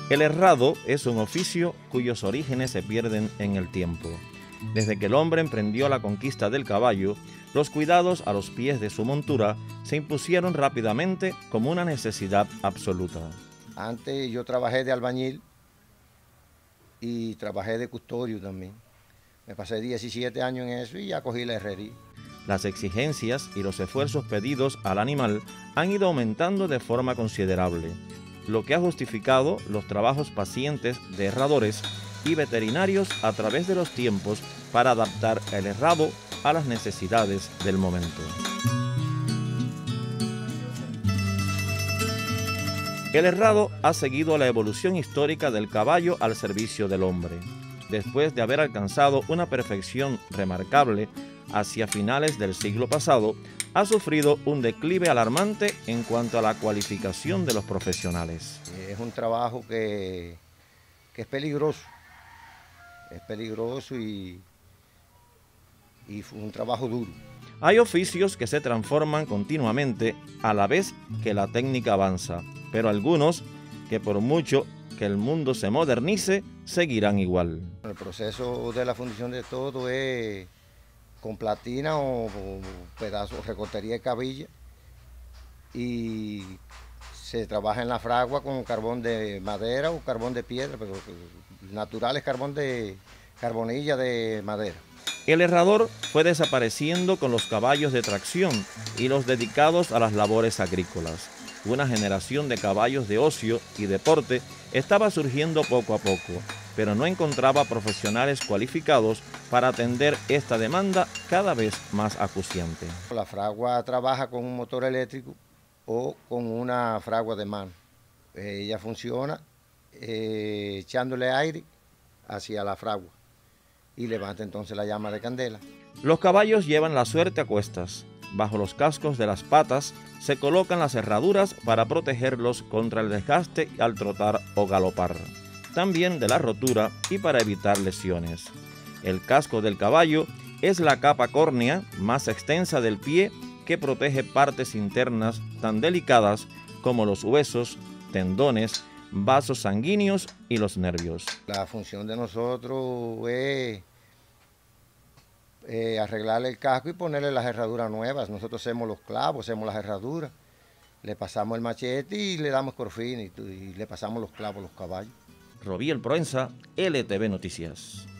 El herrado es un oficio cuyos orígenes se pierden en el tiempo. Desde que el hombre emprendió la conquista del caballo, los cuidados a los pies de su montura se impusieron rápidamente como una necesidad absoluta. Antes yo trabajé de albañil y trabajé de custodio también. Me pasé 17 años en eso y ya cogí la herrería. Las exigencias y los esfuerzos pedidos al animal han ido aumentando de forma considerable, lo que ha justificado los trabajos pacientes de herradores y veterinarios a través de los tiempos para adaptar el herrado a las necesidades del momento. El herrado ha seguido la evolución histórica del caballo al servicio del hombre. Después de haber alcanzado una perfección remarcable hacia finales del siglo pasado, ha sufrido un declive alarmante en cuanto a la cualificación de los profesionales. Es un trabajo que es peligroso. Es peligroso y fue un trabajo duro. Hay oficios que se transforman continuamente a la vez que la técnica avanza, pero algunos que por mucho que el mundo se modernice, seguirán igual. El proceso de la fundición de todo es con platina o pedazos, recortaría de cabilla, y se trabaja en la fragua con carbón de madera o carbón de piedra, pero natural es carbonilla de madera. El herrador fue desapareciendo con los caballos de tracción y los dedicados a las labores agrícolas. Una generación de caballos de ocio y deporte estaba surgiendo poco a poco, pero no encontraba profesionales cualificados para atender esta demanda cada vez más acuciante. La fragua trabaja con un motor eléctrico o con una fragua de mano. Ella funciona echándole aire hacia la fragua y levanta entonces la llama de candela. Los caballos llevan la suerte a cuestas. Bajo los cascos de las patas se colocan las herraduras para protegerlos contra el desgaste al trotar o galopar, también de la rotura y para evitar lesiones. El casco del caballo es la capa córnea más extensa del pie que protege partes internas tan delicadas como los huesos, tendones, vasos sanguíneos y los nervios. La función de nosotros es arreglarle el casco y ponerle las herraduras nuevas. Nosotros hacemos los clavos, hacemos las herraduras, le pasamos el machete y le damos corfín y le pasamos los clavos a los caballos. Robiel Proenza, LTV Noticias.